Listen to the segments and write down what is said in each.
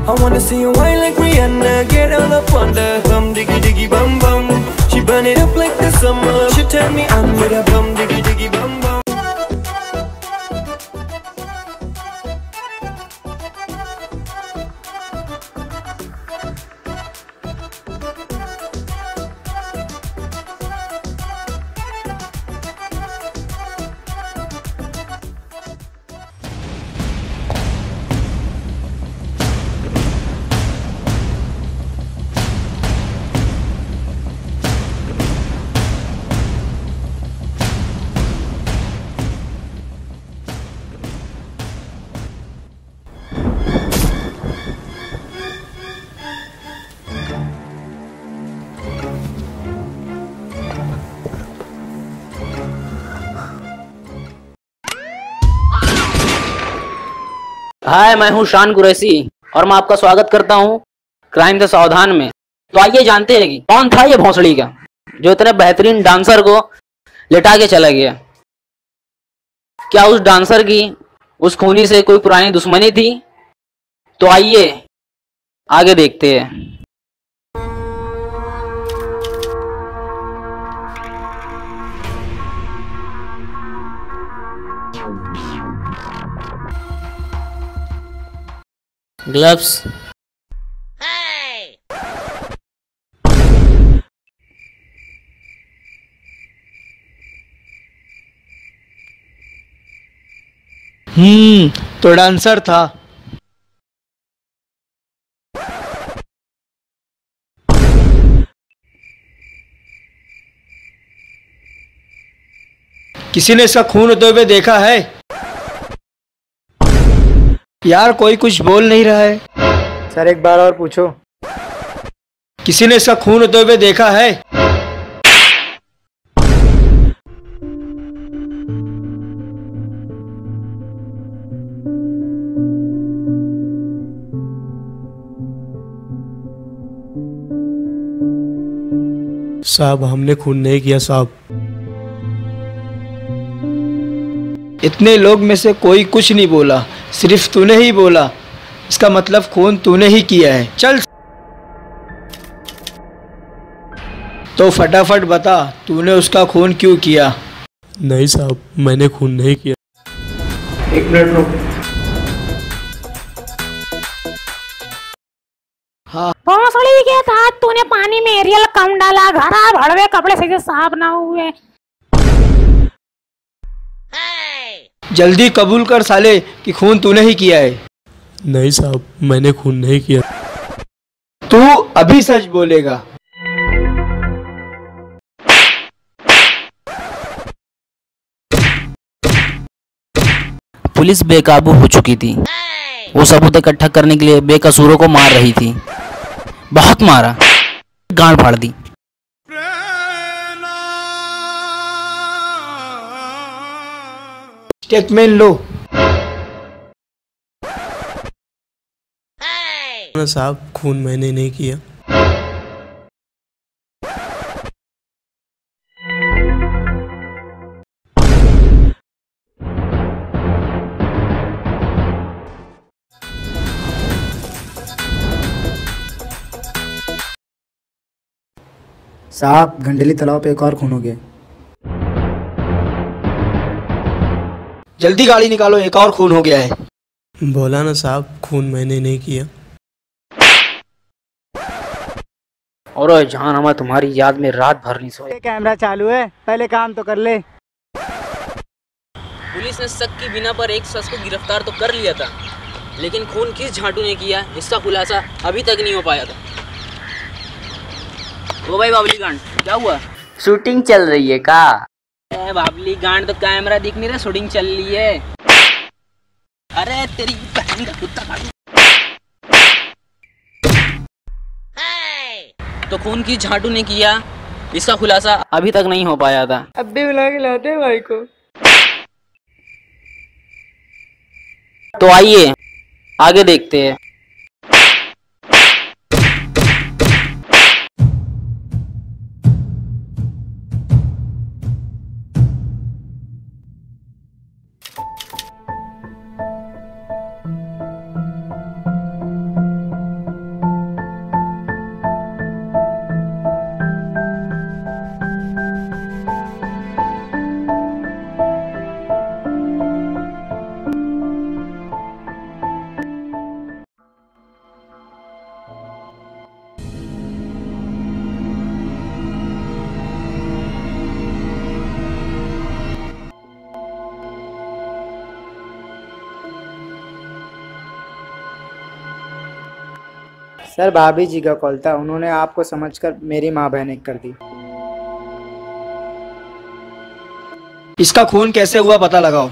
I wanna see you whine like Rihanna, get all up on the bum diggy diggy bum bum. She burn it up like the summer. She turn me on with a bum diggy diggy bum bum. हाय, मैं हूँ शान कुरैशी और मैं आपका स्वागत करता हूँ crime से सावधान में। तो आइए जानते हैं कि कौन था ये भोंसड़ी का जो इतने बेहतरीन डांसर को लिटा के चला गया। क्या उस डांसर की उस खूनी से कोई पुरानी दुश्मनी थी? तो आइए आगे देखते हैं। ग्लव्स, तो डांसर था। किसी ने इसका खून होते हुए देखा है? यार कोई कुछ बोल नहीं रहा है। सर एक बार और पूछो। किसी ने इसका खून होते हुए देखा है? साहब हमने खून नहीं किया साहब। इतने लोग में से कोई कुछ नहीं बोला, सिर्फ तूने ही बोला। इसका मतलब खून तूने ही किया है। चल तो फटाफट बता, तूने उसका खून क्यों किया? नहीं साहब, मैंने खून नहीं किया। एक मिनट रुक। हाँ भोंसड़ी के साथ तूने पानी में एरियल कम डाला, घरा भड़वे कपड़े से साफ ना हुए। जल्दी कबूल कर साले कि खून तूने ही किया है। नहीं साहब, मैंने खून नहीं किया। तू अभी सच बोलेगा? पुलिस बेकाबू हो चुकी थी। वो सबूत इकट्ठा करने के लिए बेकसूरों को मार रही थी। बहुत मारा, गांड फाड़ दी। स्टेटमेंट लो। साहब खून मैंने नहीं किया। साहब घंटेली तालाब पे एक और खून हो गया। जल्दी गाड़ी निकालो, एक और खून हो गया है। बोला ना साहब, खून मैंने नहीं किया। और जान, हमें तुम्हारी याद में रात भर नहीं सोए। कैमरा चालू है, पहले काम तो कर ले। पुलिस ने शक की बिना पर एक शख्स को गिरफ्तार तो कर लिया था, लेकिन खून किस झांटू ने किया इसका खुलासा अभी तक नहीं हो पाया था। ओ भाई बाबली गांड, क्या हुआ? शूटिंग चल रही है का? बाबली गांड, तो कैमरा दिख नहीं रहा, शूटिंग चल रही है। अरे तेरी बहन का कुत्ता काटू। तो खून की झाटू ने किया इसका खुलासा अभी तक नहीं हो पाया था। अब भी बुला के लाते हैं भाई को। तो आइए आगे देखते हैं। सर भाभी जी का कॉल था, उन्होंने आपको समझकर मेरी माँ बहन एक कर दी। इसका खून कैसे हुआ पता लगाओ।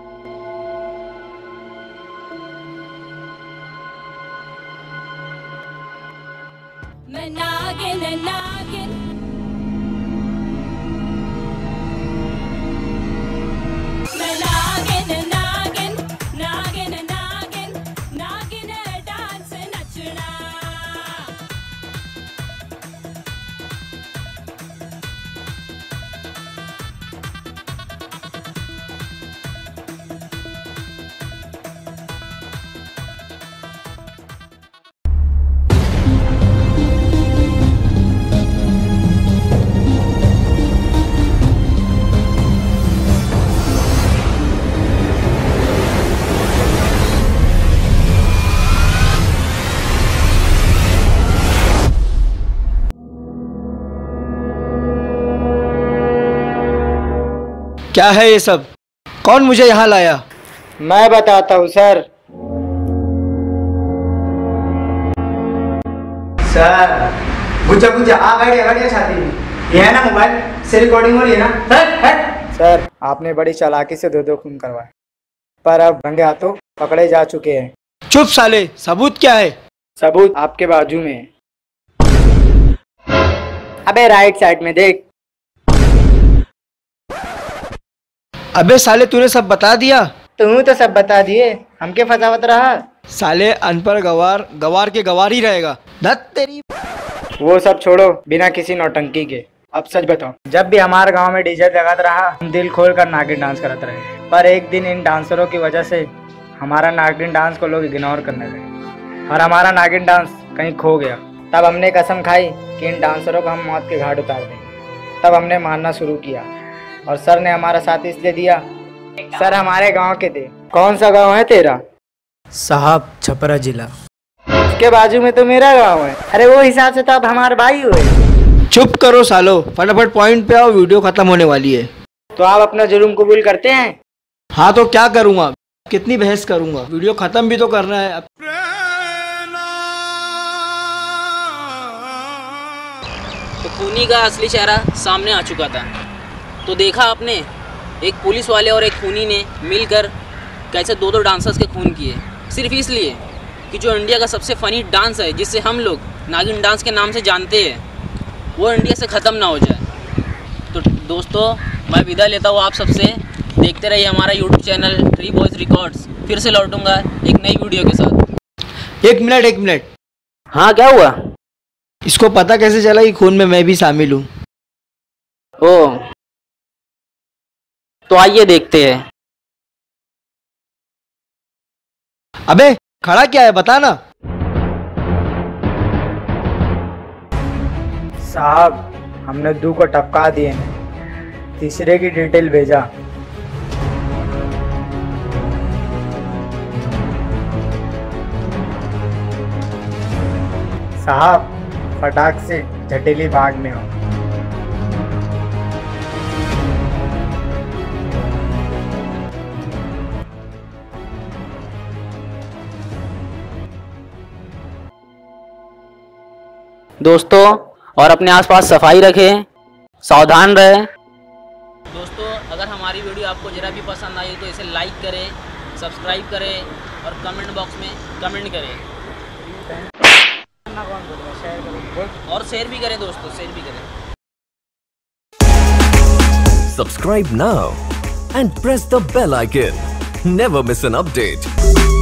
क्या है ये सब? कौन मुझे यहाँ लाया? मैं बताता हूँ सर। सर बुझा आ गए छाती में। ये है ना मोबाइल से रिकॉर्डिंग हो रही है ना? सर आपने बड़ी चालाकी से दो खून करवाए, पर अब रंगे हाथों पकड़े जा चुके हैं। चुप साले, सबूत क्या है? सबूत आपके बाजू में है। अबे राइट साइड में देख। अबे साले तूने सब बता दिया। तू तो सब बता दिए, हमके फसावत रहा। साले अनपढ़ गवार के गवार ही रहेगा। धत तेरी। वो सब छोड़ो, बिना किसी नौटंकी के अब सच बताओ। जब भी हमारे गांव में डीजे लगाता रहा, हम दिल खोल कर नागिन डांस करते रहे, पर एक दिन इन डांसरों की वजह से हमारा नागिन डांस को लोग इग्नोर करने लगे और हमारा नागिन डांस कहीं खो गया। तब हमने कसम खाई कि इन डांसरों को हम मौत के घाट उतार देंगे। तब हमने मारना शुरू किया और सर ने हमारा साथ इसलिए दिया, सर हमारे गांव के थे। कौन सा गांव है तेरा? साहब छपरा जिला। उसके बाजू में तो मेरा गांव है। अरे वो हिसाब से तो अब हमारे भाई हुए। चुप करो सालो, फटाफट पॉइंट पे आओ, वीडियो खत्म होने वाली है। तो आप अपना जुर्म कबूल करते हैं? हाँ तो क्या करूँगा, कितनी बहस करूँगा, वीडियो खत्म भी तो करना है। तो खूनी का असली चेहरा सामने आ चुका था। तो देखा आपने, एक पुलिस वाले और एक खूनी ने मिलकर कैसे दो डांसर्स के खून किए, सिर्फ इसलिए कि जो इंडिया का सबसे फनी डांस है, जिसे हम लोग नागिन डांस के नाम से जानते हैं, वो इंडिया से ख़त्म ना हो जाए। तो दोस्तों मैं विदा लेता हूँ आप सबसे। देखते रहिए हमारा यूट्यूब चैनल 3 बॉयज़ रिकॉर्ड्स। फिर से लौटूंगा एक नई वीडियो के साथ। एक मिनट। हाँ क्या हुआ? इसको पता कैसे चला कि खून में मैं भी शामिल हूँ? ओह, तो आइए देखते हैं। अबे खड़ा क्या है, बता ना। साहब हमने 2 को टपका दिए हैं, तीसरे की डिटेल भेजा। साहब फटाक से झटेली भाग में हो। दोस्तों और अपने आसपास सफाई रखें, सावधान रहें। दोस्तों अगर हमारी वीडियो आपको जरा भी पसंद आई तो इसे लाइक करें, सब्सक्राइब करें और कमेंट बॉक्स में कमेंट करें और शेयर भी करें दोस्तों, शेयर भी करें। Subscribe now and press the bell icon. Never miss an update.